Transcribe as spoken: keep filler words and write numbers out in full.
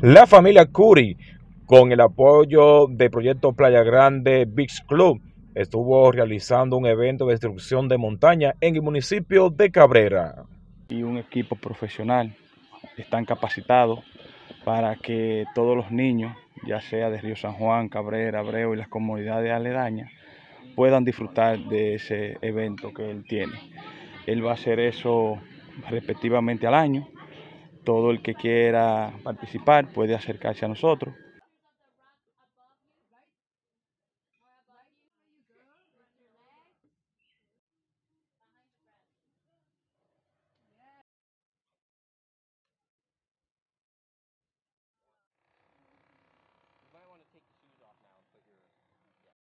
La familia Curi, con el apoyo de Proyecto Playa Grande Beach Club, estuvo realizando un evento de instrucción de montaña en el municipio de Cabrera. Y un equipo profesional están capacitados para que todos los niños, ya sea de Río San Juan, Cabrera, Abreu y las comunidades aledañas, puedan disfrutar de ese evento que él tiene. Él va a hacer eso respectivamente al año. Todo el que quiera participar puede acercarse a nosotros